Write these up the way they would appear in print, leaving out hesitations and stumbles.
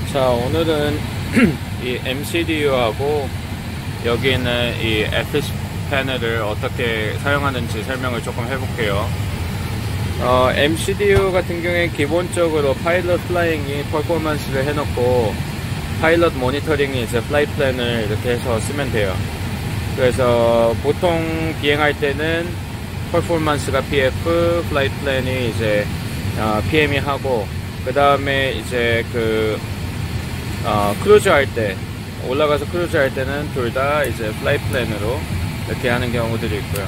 자, 오늘은 이 MCDU하고 여기 있는 이 FS 패널을 어떻게 사용하는지 설명을 조금 해볼게요. MCDU 같은 경우에 기본적으로 파일럿 플라잉이 퍼포먼스를 해놓고 파일럿 모니터링이 이제 플라이 플랜을 이렇게 해서 쓰면 돼요. 그래서 보통 비행할 때는 퍼포먼스가 PF, 플라이 플랜이 이제 PM이 하고, 그 다음에 이제 크루즈 할 때, 올라가서 크루즈 할 때는 둘 다 이제 플라이 플랜으로 이렇게 하는 경우들이 있고요.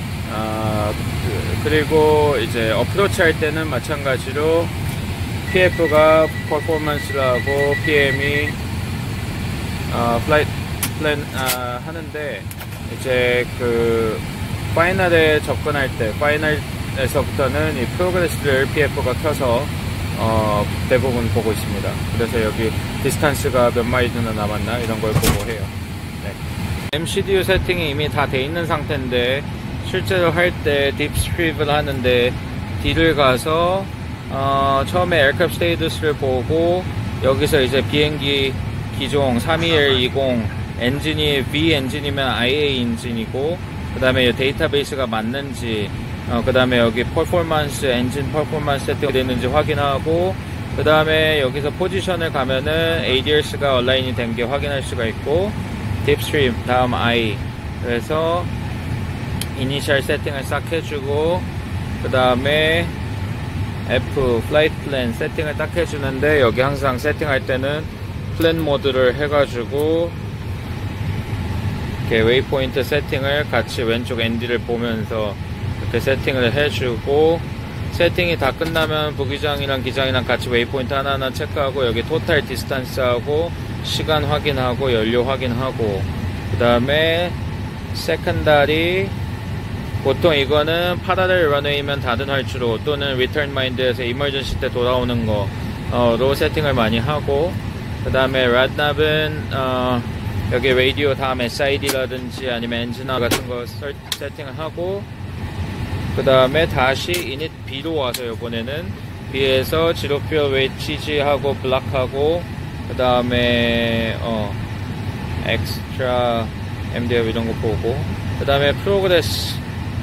그리고 이제 어프로치 할 때는 마찬가지로 PF가 퍼포먼스를 하고 PM이 플라이 플랜 하는데, 이제 파이널에 접근할 때, 파이널에서부터는 이 프로그레스를 PF가 켜서 대부분 보고 있습니다. 그래서 여기 디스턴스가 몇 마일이나 남았나 이런 걸 보고 해요. 네. MCDU 세팅이 이미 다 돼 있는 상태인데, 실제로 할 때 딥스트립을 하는데 D를 가서 처음에 에어크래프트 스테이터스를 보고, 여기서 이제 비행기 기종 32120 엔진이 V 엔진이면 IA 엔진이고, 그 다음에 데이터베이스가 맞는지, 그 다음에 여기 퍼포먼스, 엔진 퍼포먼스 세팅이 됐는지 확인하고, 그 다음에 여기서 포지션을 가면은 ADRS가 얼라인이 된 게 확인할 수가 있고, 딥스트림, 다음 I. 그래서 이니셜 세팅을 싹 해주고, 그 다음에 F, 플라이트 플랜 세팅을 딱 해주는데, 여기 항상 세팅할 때는 플랜 모드를 해가지고 이렇게 웨이포인트 세팅을 같이 왼쪽 ND를 보면서 이렇게 세팅을 해주고, 세팅이 다 끝나면 부기장이랑 기장이랑 같이 웨이포인트 하나하나 체크하고, 여기 토탈 디스턴스하고 시간 확인하고 연료 확인하고, 그 다음에 세컨다리, 보통 이거는 파라렐 런웨이면 닫은 활주로 또는 리턴 마인드에서 이머전시 때 돌아오는 거로 세팅을 많이 하고, 그 다음에 랏납은 여기 라디오 다음 SID라든지 아니면 엔지나 같은 거 세팅을 하고, 그 다음에 다시 이닛 B로 와서 요번에는 B에서 지로필 웨이트 치지하고 블락하고, 그 다음에 엑스트라 MDF 이런 거 보고, 그 다음에 프로그레스,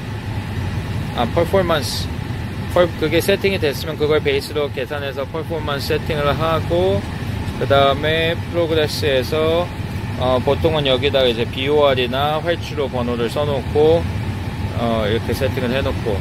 퍼포먼스, 그게 세팅이 됐으면 그걸 베이스로 계산해서 퍼포먼스 세팅을 하고, 그 다음에 프로그레스에서 보통은 여기다가 이제 BOR이나 활주로 번호를 써놓고 이렇게 세팅을 해놓고,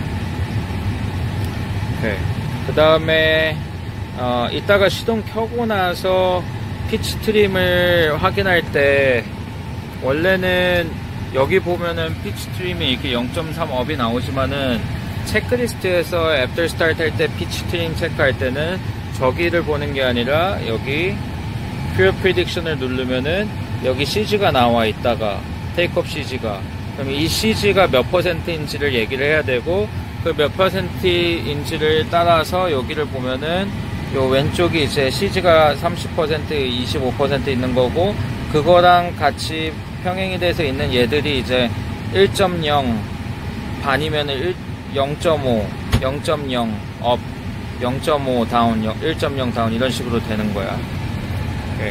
그 다음에 이따가 시동 켜고 나서 피치 트림을 확인할 때, 원래는 여기 보면은 피치 트림이 이렇게 0.3 업이 나오지만은 체크리스트에서 애프터 스타트 할 때 피치 트림 체크할 때는 저기를 보는 게 아니라 여기 퓨어 프리딕션을 누르면은 여기 CG가 나와 있다가 테이크업 CG가, 그럼 이 CG가 몇 %인지를 얘기를 해야 되고, 그 몇 %인지를 따라서 여기를 보면은 요 왼쪽이 이제 CG가 30%, 25% 있는 거고, 그거랑 같이 평행이 돼서 있는 얘들이 이제 1.0 반이면은 0.5, 0.0 업, 0.5 다운, 1.0 다운 이런 식으로 되는 거야. Okay.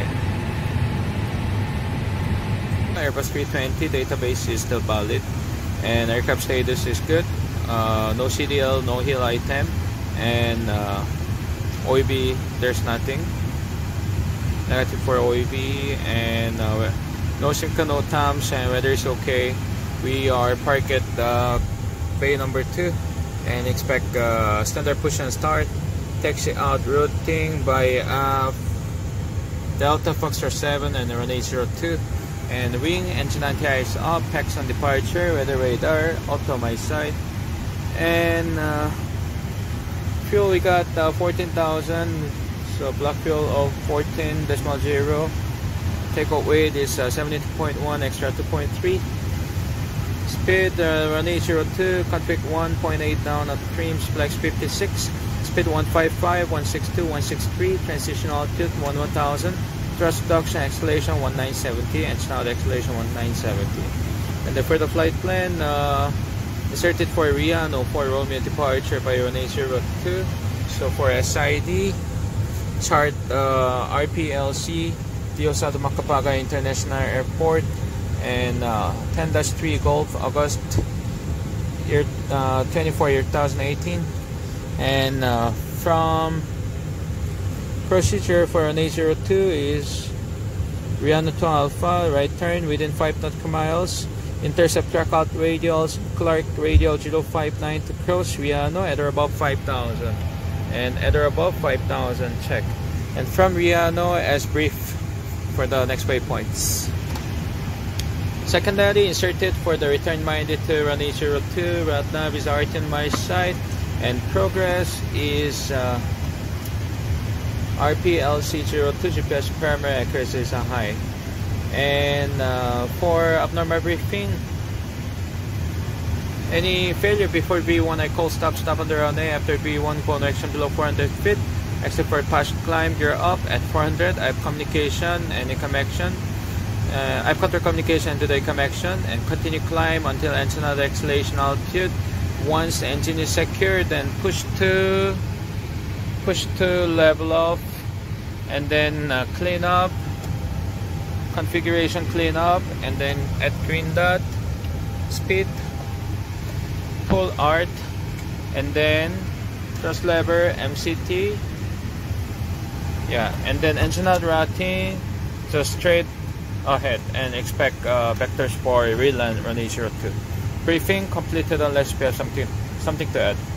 Airbus 320 database is still valid and aircraft status is good. No CDL, no hill item, and OEB there's nothing. Negative for OEB, and no Simca, no TAMS, and weather is okay. We are parked at bay number 2 and expect standard push and start. Taxi out routing by Delta Foxtrot 7 and runway 02. And wing, engine anti-air is up, PAX on departure, weather radar, auto my side. And fuel, we got 14,000, so black fuel of 14.0. Takeoff weight is 72.1, extra 2.3. Speed, runway 02, config 1.8 down at trims, flex 56. Speed 155, 162, 163, transition altitude 1000, thrust reduction acceleration 1970, and snout acceleration 1970. And then for the flight plan, inserted for Rian or for Romeo departure by runway 02. So for SID, chart RPLC Diosdado Macapagal International Airport, and 10-3 Golf August year 24 year 2018. And from procedure for an 802 is Rihanna 2 Alpha, right turn within 5 nautical miles, intercept track out radials, Clark radial 059 to cross Riano at or above 5,000, and at or above 5,000 check, and from Riano as brief for the next waypoints. Secondary inserted for the return minded to run 802, route nav is RTN my site, and progress is RPLC02, GPS primary accuracy is high. And for abnormal briefing, any failure before B1 I call stop on the runway. After B1 connection below 400 feet, except for patch climb, gear up at 400. I have communication, any connection. I have counter communication to the connection, and continue climb until Ensenada exhalation altitude. Once the engine is secure, then push to level off, and then clean up, configuration clean up, and then at green dot, speed, pull art, and then thrust lever, MCT, yeah, and then engine out routing, so straight ahead, and expect vectors for real and run 802. Briefing completed unless you have something to add.